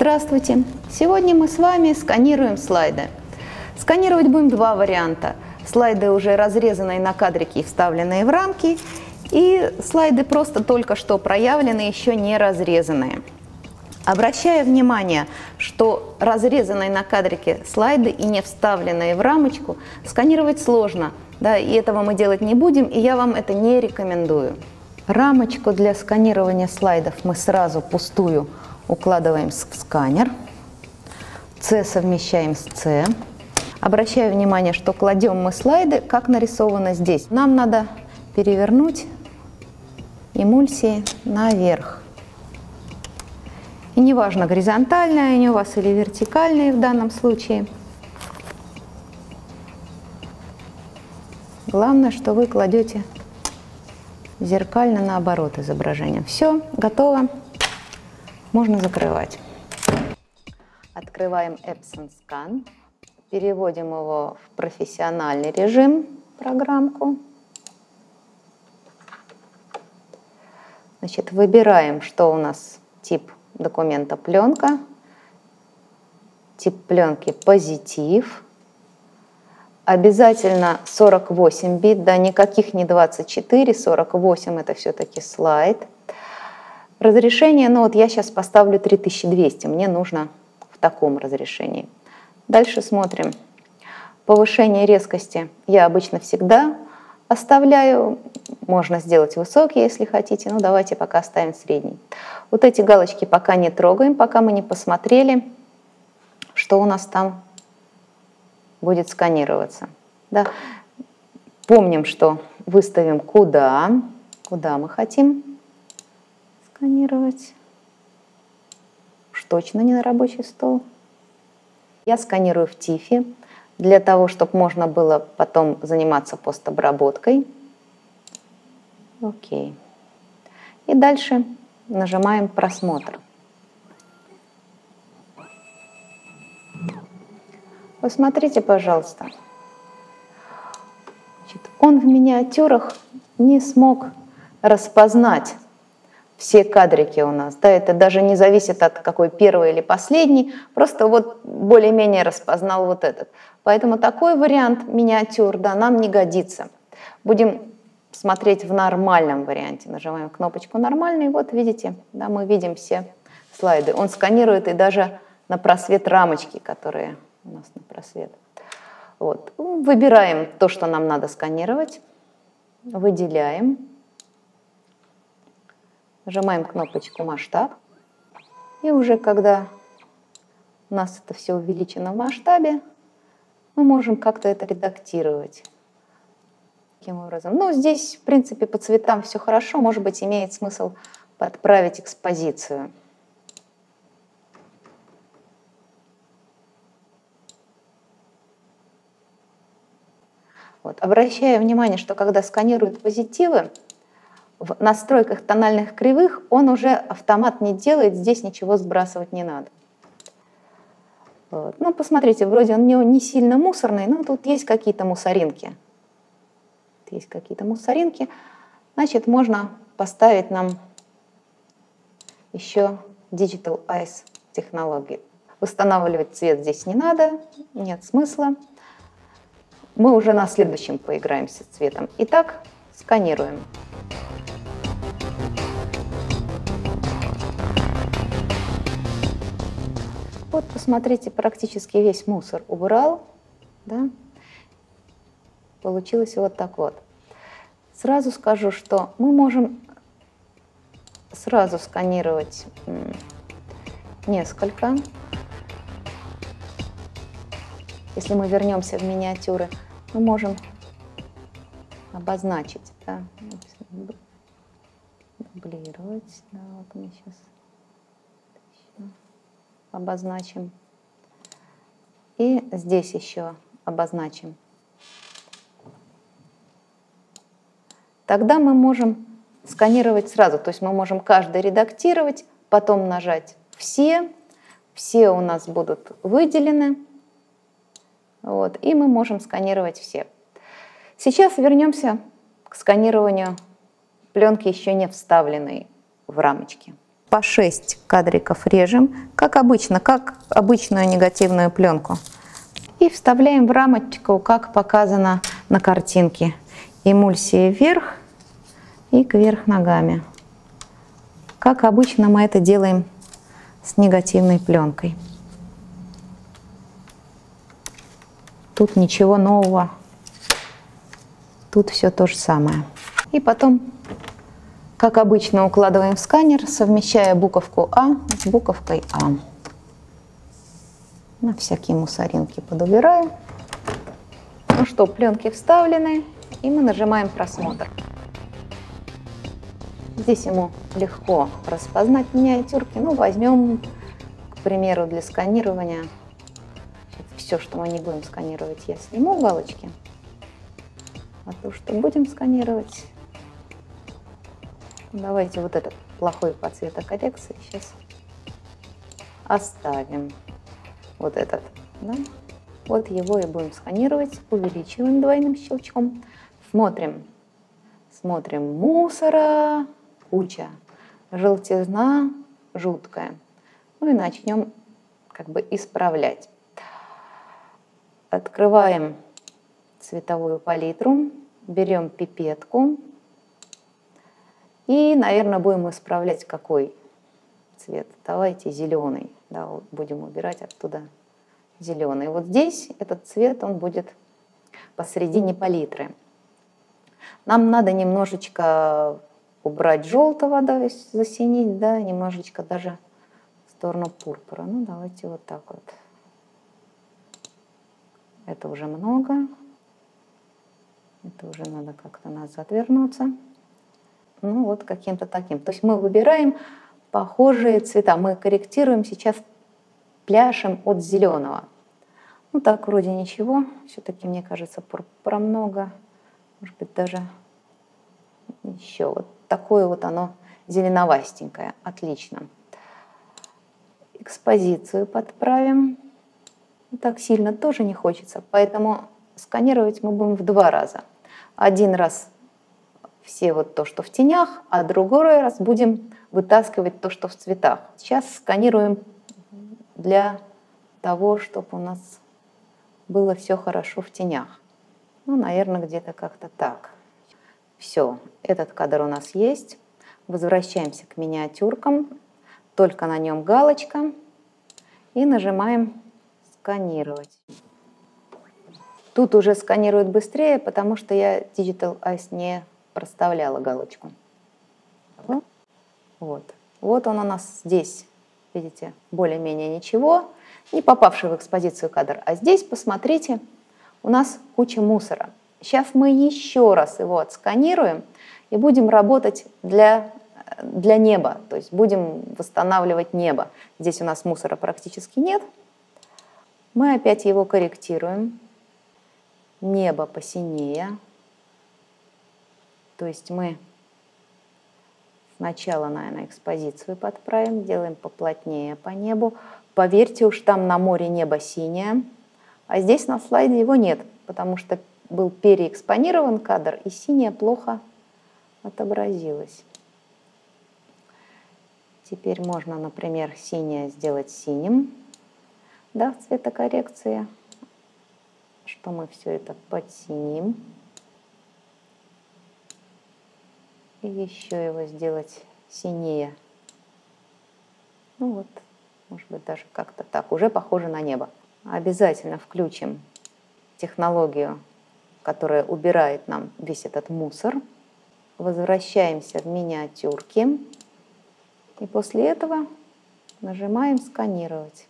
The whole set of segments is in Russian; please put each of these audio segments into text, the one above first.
Здравствуйте! Сегодня мы с вами сканируем слайды. Сканировать будем два варианта. Слайды уже разрезанные на кадрики и вставленные в рамки, и слайды просто только что проявленные, еще не разрезанные. Обращаю внимание, что разрезанные на кадрике слайды и не вставленные в рамочку сканировать сложно, да, и этого мы делать не будем, и я вам это не рекомендую. Рамочку для сканирования слайдов мы сразу пустую укладываем в сканер. С совмещаем с С. Обращаю внимание, что кладем мы слайды, как нарисовано здесь. Нам надо перевернуть эмульсии наверх. И неважно, горизонтальные они у вас или вертикальные в данном случае. Главное, что вы кладете зеркально наоборот изображение. Все, готово. Можно закрывать. Открываем Epson Scan. Переводим его в профессиональный режим, программку. Значит, выбираем, что у нас тип документа пленка, тип пленки позитив, обязательно 48 бит, да, никаких не 24, 48 это все-таки слайд. Разрешение, ну вот я сейчас поставлю 3200, мне нужно в таком разрешении. Дальше смотрим. Повышение резкости я обычно всегда оставляю, можно сделать высокий, если хотите, но давайте пока оставим средний. Вот эти галочки пока не трогаем, пока мы не посмотрели, что у нас там будет сканироваться. Да. Помним, что выставим куда мы хотим сканировать. Уж точно не на рабочий стол. Я сканирую в TIFF для того, чтобы можно было потом заниматься постобработкой. Окей. И дальше нажимаем «Просмотр». Посмотрите, пожалуйста. Значит, он в миниатюрах не смог распознать все кадрики у нас. Да, это даже не зависит от какой первый или последний, просто вот более-менее распознал вот этот. Поэтому такой вариант миниатюр, да, нам не годится. Будем смотреть в нормальном варианте. Нажимаем кнопочку «Нормальный», вот видите, да, мы видим все слайды. Он сканирует и даже на просвет рамочки, которые у нас на просвет. Вот. Выбираем то, что нам надо сканировать, выделяем, нажимаем кнопочку «Масштаб», и уже когда у нас это все увеличено в масштабе, мы можем как-то это редактировать. Таким образом. Ну, здесь, в принципе, по цветам все хорошо, может быть, имеет смысл подправить экспозицию. Вот. Обращаю внимание, что когда сканируют позитивы, в настройках тональных кривых он уже автомат не делает, здесь ничего сбрасывать не надо. Вот. Ну, посмотрите, вроде он не сильно мусорный, но тут есть какие-то мусоринки. Есть какие-то мусоринки, значит, можно поставить нам еще Digital Eyes технологии. Устанавливать цвет здесь не надо, нет смысла. Мы уже на следующем поиграемся с цветом. Итак, сканируем. Вот, посмотрите, практически весь мусор убрал, да? Получилось вот так вот. Сразу скажу, что мы можем сразу сканировать несколько. Если мы вернемся в миниатюры, мы можем обозначить, да? Дублировать. Да, вот мы сейчас обозначим. И здесь еще обозначим. Тогда мы можем сканировать сразу, то есть мы можем каждый редактировать, потом нажать «Все», все у нас будут выделены, вот, и мы можем сканировать все. Сейчас вернемся к сканированию пленки, еще не вставленной в рамочки. по 6 кадриков режем, как обычно, как обычную негативную пленку. И вставляем в рамочку, как показано на картинке. Эмульсия вверх и кверх ногами. Как обычно мы это делаем с негативной пленкой. Тут ничего нового. Тут все то же самое. И потом, как обычно, укладываем в сканер, совмещая буковку А с буковкой А. На всякие мусоринки подубираем. Ну что, пленки вставлены, и мы нажимаем просмотр. Здесь ему легко распознать миниатюрки. Ну, возьмем, к примеру, для сканирования. Все, что мы не будем сканировать, я сниму галочки. А то, что будем сканировать, давайте вот этот плохой по цветокоррекции сейчас оставим. Вот этот, да? Вот его и будем сканировать. Увеличиваем двойным щелчком. Смотрим. Смотрим. Мусора куча. Желтизна жуткая. Ну и начнем как бы исправлять. Открываем цветовую палитру. Берем пипетку. И, наверное, будем исправлять какой цвет. Давайте зеленый. Да, будем убирать оттуда зеленый. Вот здесь этот цвет, он будет посередине палитры. Нам надо немножечко убрать желтого, да, засинить, да, немножечко даже в сторону пурпура. Ну, давайте вот так вот. Это уже много. Это уже надо как-то назад вернуться. Ну, вот каким-то таким. То есть мы выбираем похожие цвета. Мы корректируем сейчас, пляшем от зеленого. Ну так, вроде ничего. Все-таки, мне кажется, пурпура много. Может быть, даже еще. Вот такое вот оно зеленовастенькое. Отлично. Экспозицию подправим. Так сильно тоже не хочется. Поэтому сканировать мы будем в 2 раза. Один раз все вот то, что в тенях, а другой раз будем вытаскивать то, что в цветах. Сейчас сканируем для того, чтобы у нас было все хорошо в тенях. Ну, наверное, где-то как-то так. Все, этот кадр у нас есть. Возвращаемся к миниатюркам. Только на нем галочка. И нажимаем «Сканировать». Тут уже сканирует быстрее, потому что я Digital Eyes не проставляла галочку. Вот. Вот он у нас здесь, видите, более-менее ничего, не попавший в экспозицию кадр. А здесь, посмотрите, у нас куча мусора. Сейчас мы еще раз его отсканируем и будем работать для неба, то есть будем восстанавливать небо. Здесь у нас мусора практически нет. Мы опять его корректируем. Небо посинее. То есть мы сначала, наверное, экспозицию подправим, делаем поплотнее по небу. Поверьте уж, там на море небо синее, а здесь на слайде его нет, потому что был переэкспонирован кадр, и синее плохо отобразилось. Теперь можно, например, синее сделать синим, да, в цветокоррекции, что мы все это подсиним. И еще его сделать синее. Ну вот, может быть, даже как-то так. Уже похоже на небо. Обязательно включим технологию, которая убирает нам весь этот мусор. Возвращаемся в миниатюрки. И после этого нажимаем «Сканировать».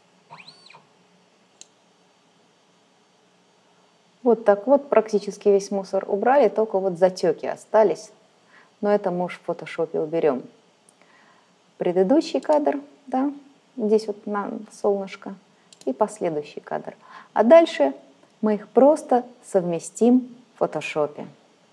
Вот так вот практически весь мусор убрали, только вот затеки остались. Но это мы уж в фотошопе уберем. Предыдущий кадр, да, здесь вот на солнышко, и последующий кадр. А дальше мы их просто совместим в фотошопе.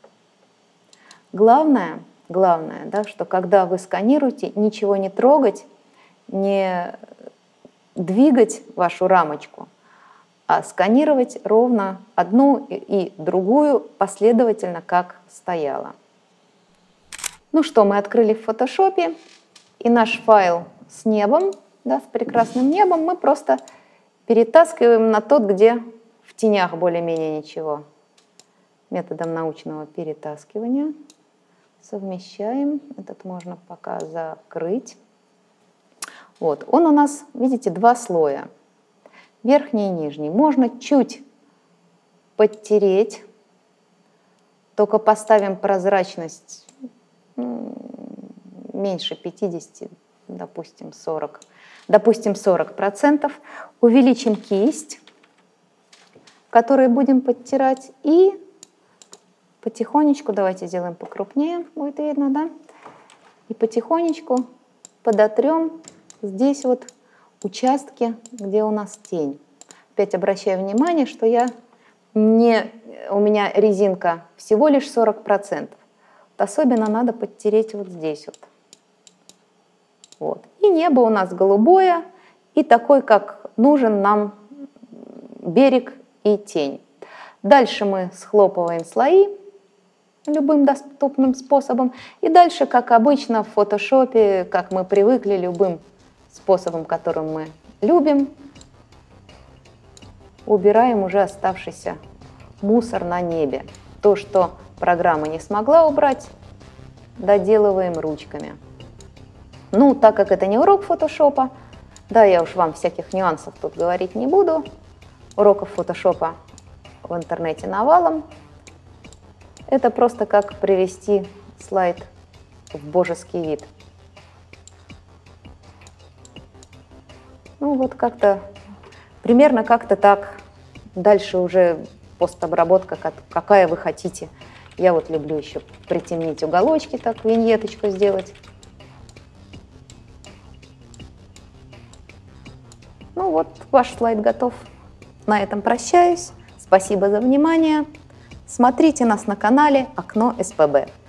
Главное, да, что когда вы сканируете, ничего не трогать, не двигать вашу рамочку, а сканировать ровно одну и другую последовательно, как стояло. Ну что, мы открыли в фотошопе. И наш файл с небом, да, с прекрасным небом, мы просто перетаскиваем на тот, где в тенях более-менее ничего. Методом научного перетаскивания совмещаем. Этот можно пока закрыть. Вот, он у нас, видите, два слоя, верхний и нижний. Можно чуть подтереть, только поставим прозрачность меньше 50, допустим 40%. Увеличим кисть, которой будем подтирать, и потихонечку, давайте сделаем покрупнее, будет видно, да? И потихонечку подотрем здесь вот участки, где у нас тень. Опять обращаю внимание, что у меня резинка всего лишь 40%. Особенно надо подтереть вот здесь вот. Вот. И небо у нас голубое, и такой, как нужен нам берег и тень. Дальше мы схлопываем слои любым доступным способом. И дальше, как обычно в фотошопе, как мы привыкли, любым способом, которым мы любим, убираем уже оставшийся мусор на небе. То, что программа не смогла убрать, доделываем ручками. Ну, так как это не урок фотошопа, да, я уж вам всяких нюансов тут говорить не буду. Уроков фотошопа в интернете навалом. Это просто как привести слайд в божеский вид. Ну, вот как-то, примерно как-то так. Дальше уже постобработка, какая вы хотите. Я вот люблю еще притемнить уголочки, так виньеточку сделать. Ну вот, ваш слайд готов. На этом прощаюсь. Спасибо за внимание. Смотрите нас на канале «Окно СПБ».